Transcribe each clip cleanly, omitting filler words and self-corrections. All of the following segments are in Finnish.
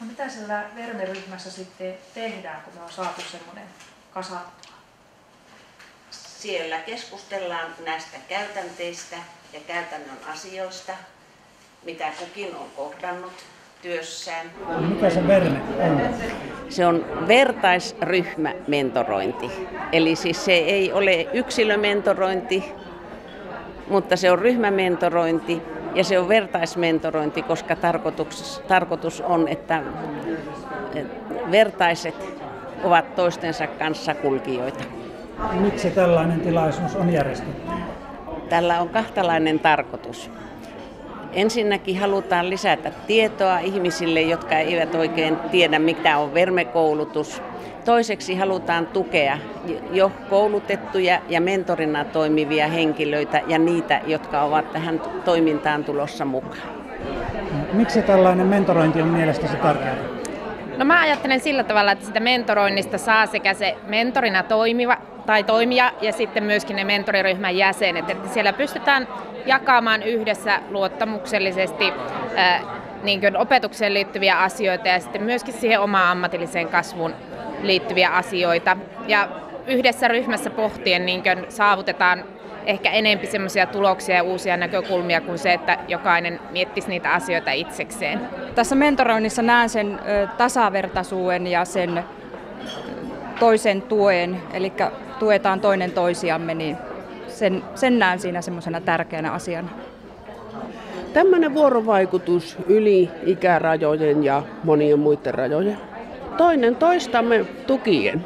No mitä siellä Verme-ryhmässä sitten tehdään, kun me on saatu semmoinen kasattua? Siellä keskustellaan näistä käytänteistä ja käytännön asioista, mitä kukin on kohdannut työssään. Mikä se Verme on? Se on vertaisryhmämentorointi. Eli siis se ei ole yksilömentorointi, mutta se on ryhmämentorointi ja se on vertaismentorointi, koska tarkoitus on, että vertaiset ovat toistensa kanssa kulkijoita. Miksi tällainen tilaisuus on järjestetty? Tällä on kahtalainen tarkoitus. Ensinnäkin halutaan lisätä tietoa ihmisille, jotka eivät oikein tiedä, mitä on vermekoulutus. Toiseksi halutaan tukea jo koulutettuja ja mentorina toimivia henkilöitä ja niitä, jotka ovat tähän toimintaan tulossa mukaan. Miksi tällainen mentorointi on mielestäsi tärkeää? No mä ajattelen sillä tavalla, että sitä mentoroinnista saa sekä se mentorina toimija ja sitten myöskin ne mentoriryhmän jäsenet. Että siellä pystytään jakamaan yhdessä luottamuksellisesti niin kuin opetukseen liittyviä asioita ja sitten myöskin siihen omaan ammatilliseen kasvuun liittyviä asioita. Ja yhdessä ryhmässä pohtien niin kuin saavutetaan ehkä enemmän semmoisia tuloksia ja uusia näkökulmia kuin se, että jokainen miettisi niitä asioita itsekseen. Tässä mentoroinnissa näen sen tasavertaisuuden ja sen toisen tuen, eli tuetaan toinen toisiamme, niin sen näen siinä semmoisena tärkeänä asiana. Tämmöinen vuorovaikutus yli ikärajojen ja monien muiden rajojen. Toinen toistamme tukien.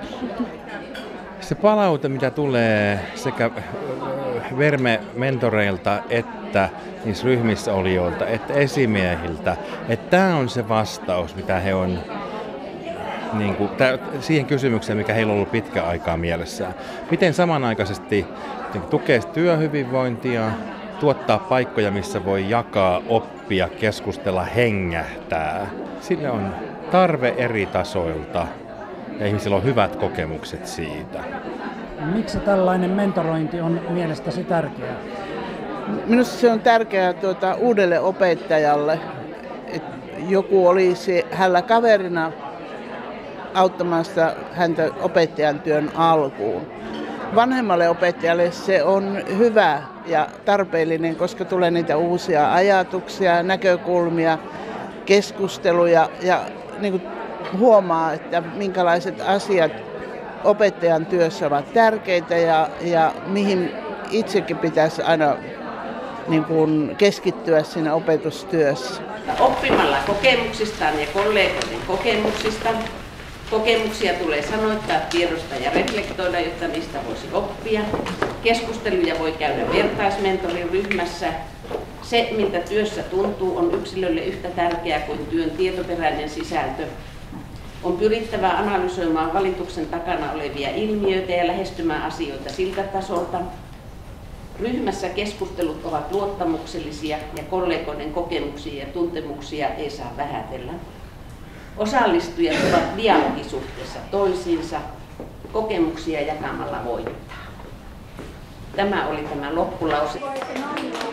Se palaute, mitä tulee sekä Verme-mentoreilta että niissä ryhmissä olijoilta, että esimiehiltä, että tämä on se vastaus, mitä he on siihen kysymykseen, mikä heillä on ollut pitkä aikaa mielessään. Miten samanaikaisesti tukee työhyvinvointia, tuottaa paikkoja, missä voi jakaa, oppia, keskustella, hengähtää. Sille on tarve eri tasoilta ja ihmisillä on hyvät kokemukset siitä. Miksi tällainen mentorointi on mielestäsi tärkeää? Minusta se on tärkeää uudelle opettajalle, että joku olisi hänellä kaverina auttamassa häntä opettajan työn alkuun. Vanhemmalle opettajalle se on hyvä ja tarpeellinen, koska tulee niitä uusia ajatuksia, näkökulmia, keskusteluja ja niin kuin huomaa, että minkälaiset asiat opettajan työssä ovat tärkeitä ja mihin itsekin pitäisi aina niin kuin keskittyä siinä opetustyössä. Oppimalla kokemuksistaan ja kollegoiden kokemuksista. Kokemuksia tulee sanoittaa, tiedostaa ja reflektoida, jotta niistä voisi oppia. Keskusteluja voi käydä vertaismentorin ryhmässä. Se, miltä työssä tuntuu, on yksilölle yhtä tärkeää kuin työn tietoperäinen sisältö. On pyrittävä analysoimaan valituksen takana olevia ilmiöitä ja lähestymään asioita siltä tasolta. Ryhmässä keskustelut ovat luottamuksellisia ja kollegoiden kokemuksia ja tuntemuksia ei saa vähätellä. Osallistujat ovat dialogisuhteessa toisiinsa, kokemuksia jakamalla voittaa. Tämä oli tämä loppulause.